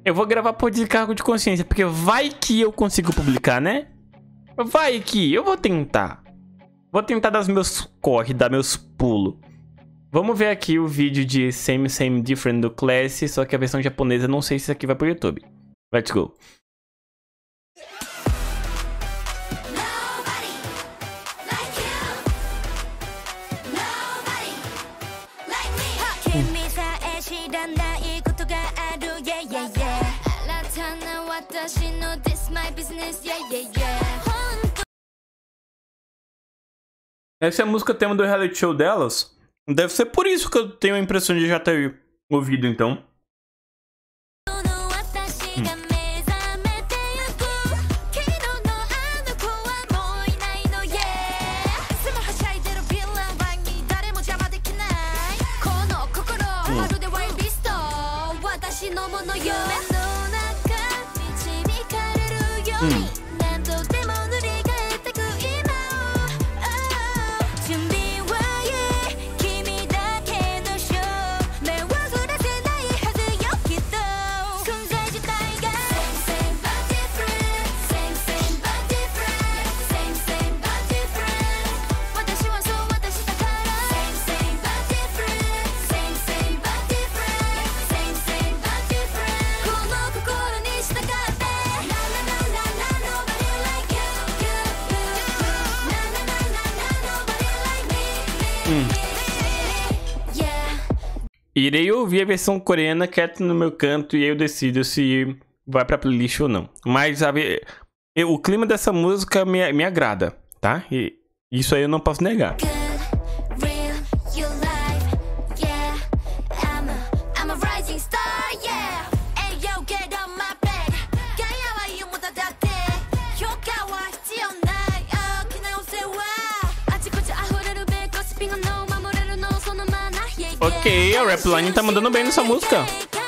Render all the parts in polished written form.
Eu vou gravar por descargo de consciência, porque vai que eu consigo publicar, né? Vai que eu vou tentar. Vou tentar dar os meus corre, dar meus pulos. Vamos ver aqui o vídeo de Same Same Different do Classy, só que a versão japonesa, não sei se isso aqui vai pro YouTube. Let's go. Essa é a música tema do reality show delas. Deve ser por isso que eu tenho a impressão de já ter ouvido, então. Irei ouvir a versão coreana quieto no meu canto e eu decido se vai pra playlist ou não. Mas o clima dessa música me agrada, tá? E isso aí eu não posso negar. Ok, a Rapline tá mandando bem nessa música.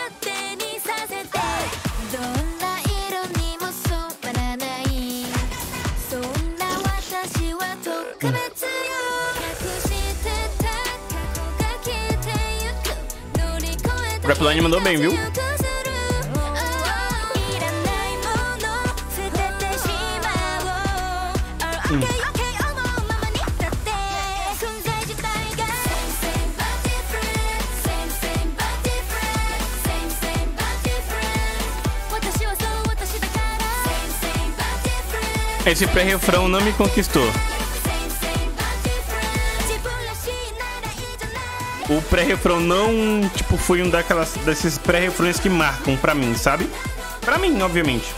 Rapline mandou bem, viu? Esse pré-refrão não me conquistou. O pré-refrão não, tipo, foi um desses pré-refrões que marcam pra mim, sabe? Pra mim, obviamente.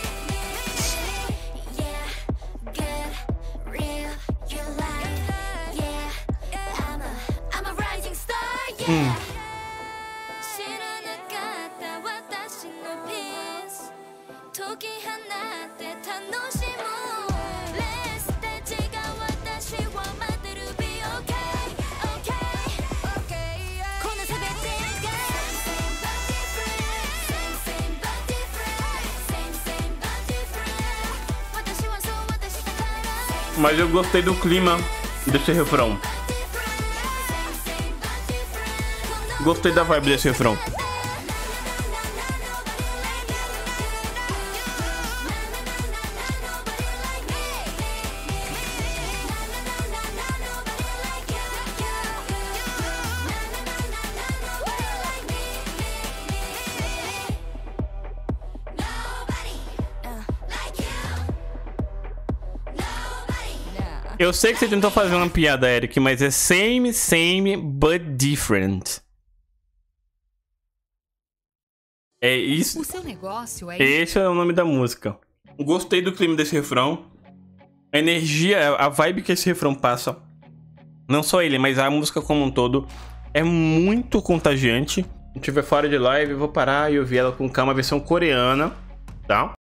Mas eu gostei do clima desse refrão. Gostei da vibe desse refrão. Eu sei que você tentou fazer uma piada, Eric, mas é same, same, but different. É isso. O seu negócio é... Esse é o nome da música. Gostei do clima desse refrão. A energia, a vibe que esse refrão passa. Não só ele, mas a música como um todo. É muito contagiante. Se estiver fora de live, eu vou parar e ouvir ela com calma, a versão coreana, tá?